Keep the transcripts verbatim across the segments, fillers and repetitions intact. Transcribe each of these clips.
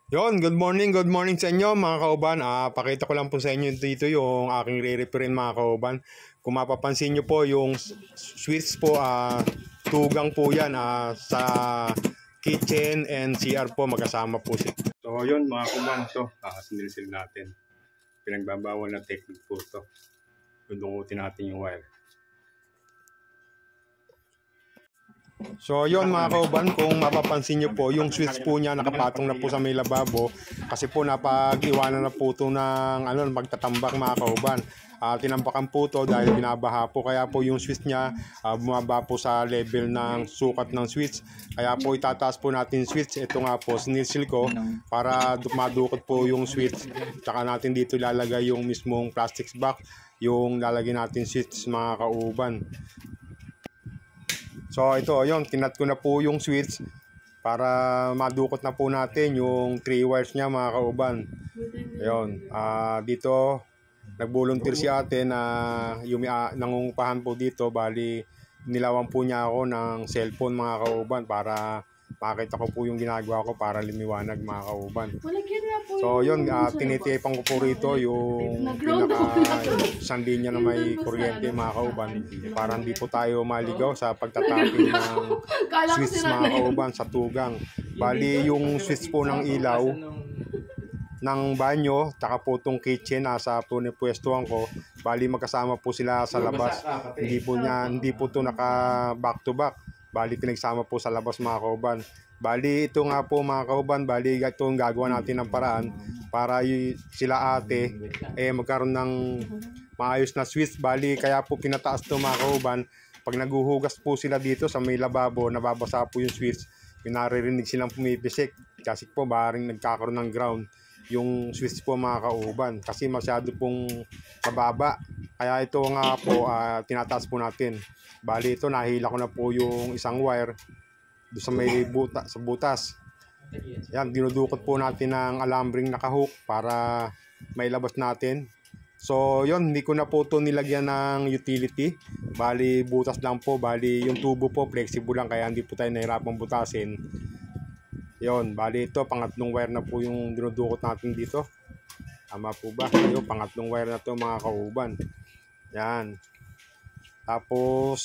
Yon, good morning, good morning sa inyo mga kauban. Ah, pakita ko lang po sa inyo dito yung aking re-referin mga kauban. Kung mapapansin nyo po yung switch po, ah, tugang po yan ah, sa kitchen and C R po magkasama po siya. So yun mga kauban, ito ah, sinilsil natin. Pinagbabawal na technique po ito. Dudungutin natin yung wire. So yon mga kauban, kung mapapansin nyo po, yung switch po niya nakapatong na po sa may lababo kasi po napag-iwanan na po ito ng ano, magtatambak mga kauban. Uh, tinampakan po ito dahil binabaha po, kaya po yung switch niya uh, bumaba po sa level ng sukat ng switch. Kaya po itataas po natin switch. Ito nga po, sinilsil ko para madukot po yung switch. Tsaka natin dito ilalagay yung mismong plastic box, yung lalagay natin switch mga kauban. So ito, yun, tinat ko na po yung switch para madukot na po natin yung three wires niya mga kauban. Ayun, uh, dito nag-volunteer si ate na yung uh, nangungupahan po dito, bali nilawan po niya ako ng cellphone mga kauban para makita ko po yung ginagawa ko para limiwanag mga kauban. So yun, uh, tinitipan ko po rito yung pinaka isang linya na may kuryente mga kauban para hindi po tayo maligaw sa pagtataping ng switch mga kauban sa tugang. Bali yung switch po ng ilaw ng banyo, taka po itong kitchen nasa po ni pwestuhan ko, bali magkasama po sila sa labas. Hindi po niya, hindi po ito naka back to back, bali pinagsama po sa labas mga kauban. Bali ito nga po mga kauban, bali ito ang gagawa natin ng paraan para y- sila ate eh magkaroon ng maayos na switch. Bali kaya po pinataas ito mga kauban, pag naguhugas po sila dito sa may lababo, nababasa po yung switch, pinaririnig silang pumipisik kasi po maaaring nagkakaroon ng ground yung switch po mga kauban kasi masyado pong mababa. Kaya ito nga po uh, tinataas po natin. Bali ito nahila ko na po yung isang wire doon sa may buta, sa butas. Yan, dinudukot po natin ng alambring nakahook para mailabas natin. So yon, hindi ko na po ito nilagyan ng utility. Bali butas lang po. Bali yung tubo po flexible lang kaya hindi po tayo nahirapang butasin. Yon, bali ito, pangatlong wire na po yung dinudukot natin dito. Tama po ba? Yung pangatlong wire na to mga kauban. Yan. Tapos,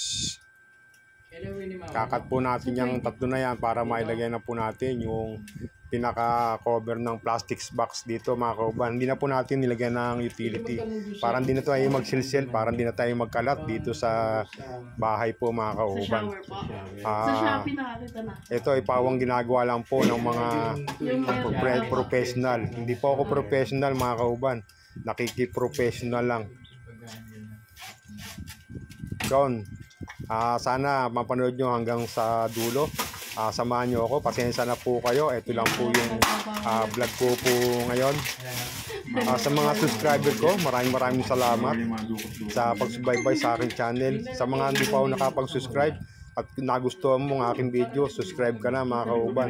kakat po natin yung tatlo na yan para mailagay na po natin yung pinaka-cover ng plastic box dito mga kauban. Hindi na po natin nilagyan ng utility. Para hindi na tayo magsilsil, para hindi na tayo magkalat dito sa bahay po mga kauban. Sa Shopee nakakita na. Ito ay pawang ginagawa lang po ng mga professional. Hindi po ako professional mga kauban. Nakiki-professional lang. Yon. Uh, sana mapanood nyo hanggang sa dulo. Uh, samahan nyo ako. Pasensya na po kayo. Ito lang po yung uh, vlog ko po ngayon. Uh, sa mga subscriber ko, maraming maraming salamat sa pagsubaybay sa aking channel. Sa mga hindi pa ako nakapag-subscribe at nagustuhan mo ang aking video, subscribe ka na mga kauban.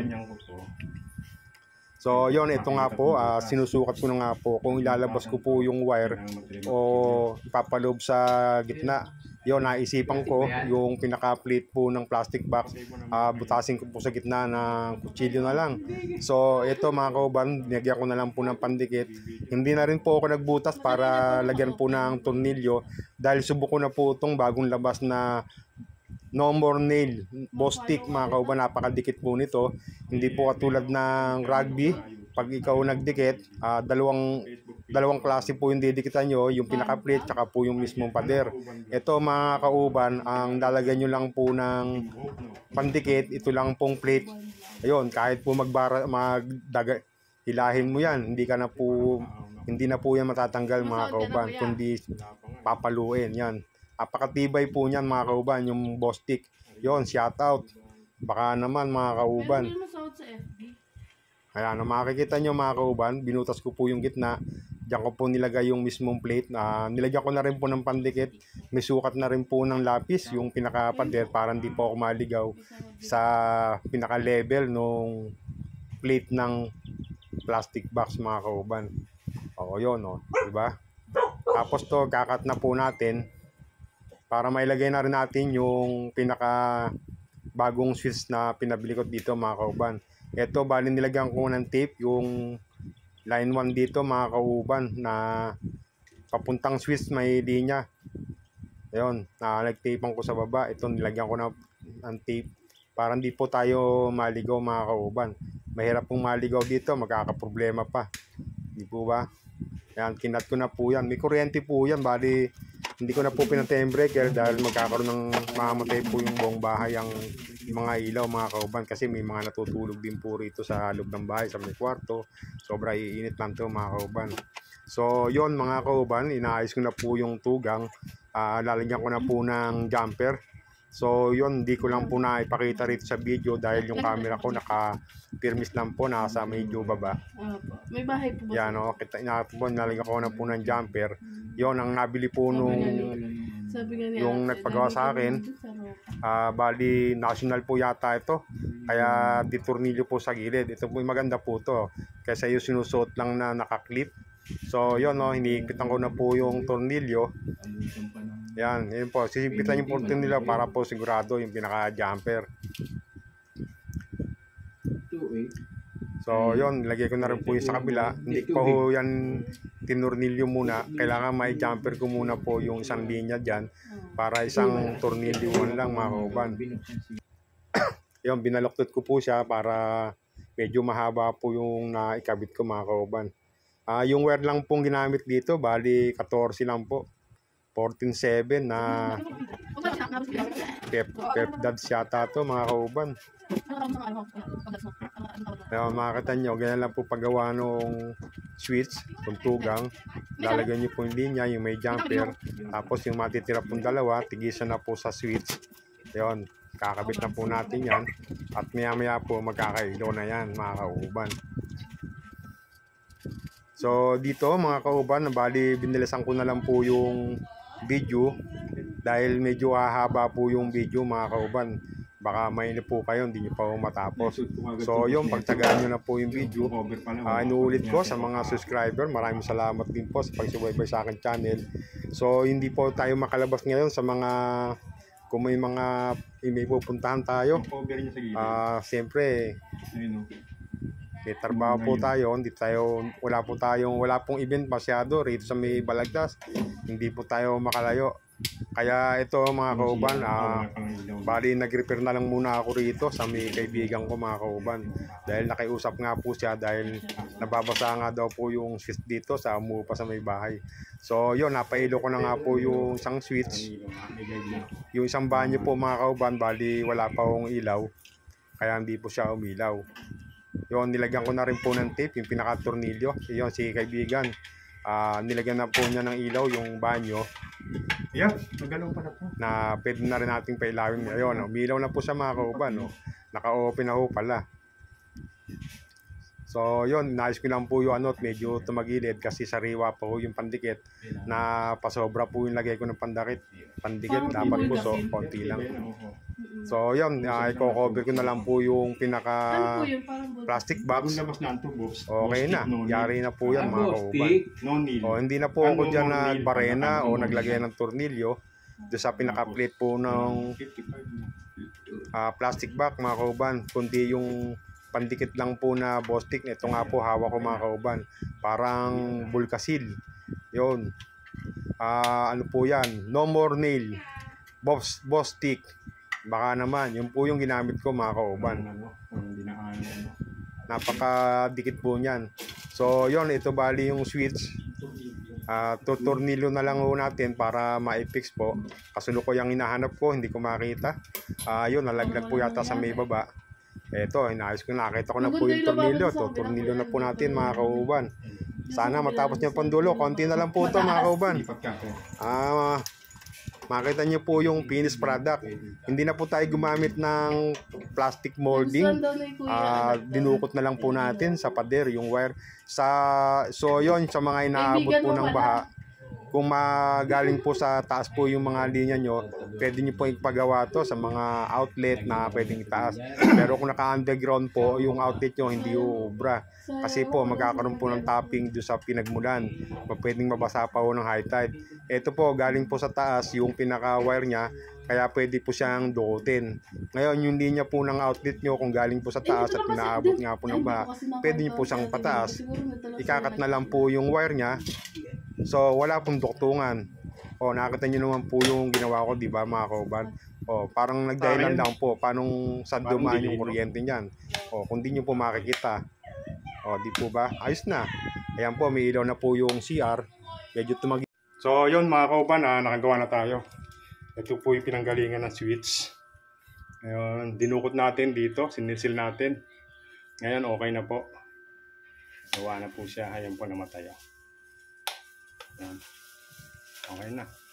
So yon, ito nga po, uh, sinusukat ko na nga po kung ilalabas ko po yung wire o ipapaloob sa gitna. Yon, naisipan ko yung pinaka-plate po ng plastic box, uh, butasin ko po sa gitna ng kutsilyo na lang. So ito mga kauban, nilagyan ko na lang po ng pandikit. Hindi na rin po ako nagbutas para lagyan po ng tornilyo dahil subok ko na po itong bagong labas na no more nail, Bostik mga kauban, napakadikit po nito. Hindi po katulad ng rugby, pag ikaw nagdikit, uh, dalawang dalawang klase po yung didikitan nyo, yung pinaka-plate tsaka po yung mismong pader. Ito mga kauban, ang lalagyan nyo lang po ng pandikit, ito lang pong plate. Ayun, kahit po magbara, magdaga, hilahin mo yan, hindi ka na po, hindi na po yan matatanggal mga kauban, kundi papaluin yan. Apakatibay po niyan mga kauban, yung Bostik. Yon, shout out. Baka naman mga kauban. Ayan, makikita nyo mga kauban, binutas ko po yung gitna. Diyan ko po nilagay yung mismong plate. Uh, nilagyan ko na rin po ng pandikit. May sukat na rin po ng lapis, yung pinaka-pader, para hindi po ako maligaw sa pinaka-level nung plate ng plastic box mga kauban. O, yun o, diba? Tapos to, kakat na po natin para mailagay na rin natin yung pinaka bagong switch na pinabili ko dito mga kauban. Ito, bali nilagyan ko ng tape yung line one dito mga kauban na papuntang switch may linya. Ayun, na nagtapean ko sa baba. Ito nilagyan ko na ng tape para hindi po tayo maligaw mga kauban. Mahirap pong maligaw dito, magkakaproblema pa. Di po ba? Yan, kinat ko na po yan. May kuryente po yan, bali hindi ko na po pinatay yung breaker dahil magkakaroon ng mamatay po yung buong bahay ang mga ilaw mga kauban kasi may mga natutulog din po rito sa loob ng bahay sa may kwarto. Sobra iinit lang to mga kauban. So yon mga kauban, inaayos ko na po yung tugang. Uh, lalagyan ko na po ng jumper. So yon, hindi ko lang po na ipakita rito sa video dahil yung camera ko naka-firmis lang po, nasa medyo baba. Opo. May bahay po ba? Yan o, kita na po, nalagyan ko na po ng jumper. Yon ang nabili po nung Sabi nga niya, yung nagpagawa sa akin. Uh, bali national po yata ito, kaya di tornilyo po sa gilid. Ito po maganda po to kaysa yung sinusuot lang na nakaklip. So yon no, hinihipitan ko na po yung tornilyo. Yan, yun po, sisipitan yung po tornilyo para po sigurado yung pinaka jumper. So yon, nilagay ko na rin po yung sa kabila. Hindi pa po yan tinurnilyo muna, kailangan may jumper ko muna po yung isang linya dyan para isang tornilyo lang mga kauban. Yung binaloktot ko po siya para medyo mahaba po yung naikabit ko mga kauban. Uh, yung wire lang pong ginamit dito, bali fourteen lang po, fourteen seven na pep, pep dabs yata to mga kauban. Kaya makakita nyo, ganyan lang po paggawa ng switch, yung tugang. Lalagyan nyo po yung linya, yung may jumper. Tapos yung matitira pong dalawa, tigisan na po sa switch. Yun, kakabit na po natin yan. At maya maya po magkakailaw na yan mga kauban. So dito mga kauban, bali binilisan ko na lang po yung video. Dahil medyo hahaba po yung video mga kauban. Baka mainip po kayo, hindi nyo pa matapos. So yung pagtagaan nyo na po yung video. uh, Inuulit ko sa mga subscriber, maraming salamat din po sa pagsubaybay sa akin channel. So hindi po tayo makalabas ngayon sa mga, kung may mga may pupuntahan tayo, uh, siyempre may trabaho po tayo, hindi tayo, wala po tayong, wala pong event masyado rito sa may Balagtas, hindi po tayo makalayo. Kaya ito mga kauban, uh, bali nag-repair na lang muna ako rito sa may kaibigan ko mga kauban. Dahil nakiusap nga po siya dahil nababasa nga daw po yung switch dito sa umupa sa may bahay. So yun, napailo ko na nga po yung isang switch. Yung isang banyo po mga kauban, bali wala pa akong ilaw, kaya hindi po siya umilaw. Yun, nilagyan ko na rin po ng tape, yung pinaka-tornilyo. Yun, si kaibigan, uh, nilagyan na po niya ng ilaw yung banyo. Yeah, magalaw pa na po. Na pwede na rin nating pailawin. Ayun, umilaw na po sa mga kauban. No? Naka-open na po pala. So yun, nais ko lang po yung ano, medyo tumagilid kasi sariwa po yung pandikit na pasobra po yung lagay ko ng pandakit. Pandikit, dapat po so, konti lang. So yun, uh, i-cover ko na lang po yung pinaka plastic box. Okay na, yari na po yan mga kauban. O, hindi na po ako dyan nagbarena o naglagay ng tornilyo doon sa pinaka-plate po ng uh, plastic box mga kauban, kundi yung pandikit lang po na boss stick. Ito nga po hawak ko mga kauban, parang Bulkasil. Yun, uh, ano po yan, no more nail boss, boss stick. Baka naman, yun po yung ginamit ko mga kauban. Napakadikit po niyan. So yun, ito bali yung switch. Uh, tutornilyo na lang ho natin para ma-fix po. Kasuluko yung hinahanap ko, hindi ko makita. Uh, yun, nalaglag po yata sa may baba. Eto, inayos ko, nakita ko na po yung tornilyo. Tutornilyo na po natin mga kauban. Sana matapos niya pandulo. Konti na lang po ito mga kauban. Ah, uh, makita niyo po yung finished product. Hindi na po tayo gumamit ng plastic molding. Uh, dinukot na lang po natin sa pader yung wire. Sa, so yon, sa mga inaabot po ng baha, Kung magaling po sa taas po yung mga linya nyo, pwede nyo po ipagawa to sa mga outlet na pwedeng itaas. Pero kung naka-underground po, yung outlet nyo hindi uubra. Kasi po magkakaroon po ng topping doon sa pinagmulan. Pwedeng mabasa pa po ng high tide. Ito po, galing po sa taas yung pinaka-wire nya, kaya pwede po siyang dukutin. Ngayon, yung linya po ng outlet nyo, kung galing po sa taas at pinaabot nga po ng baha, pwede nyo po siyang pataas. Ikakat na lang po yung wire nya. So, wala pong duktungan. O, nakita nyo naman po yung ginawa ko, di ba mga kauban? O, parang nagdahilan lang po, paanong saan dumaan yung kuryente niyan. O, kung di nyo po makikita. O, di po ba? Ayos na. Ayan po, may ilaw na po yung C R. Medyo tumagi. So, yun mga kauban, ah, nakagawa na tayo. Ito po yung pinanggalingan ng switch. Ngayon, dinukot natin dito, sinisil natin. Ngayon, okay na po. Gawa na po siya. Ayan po, namatay. Ayan. Okay na.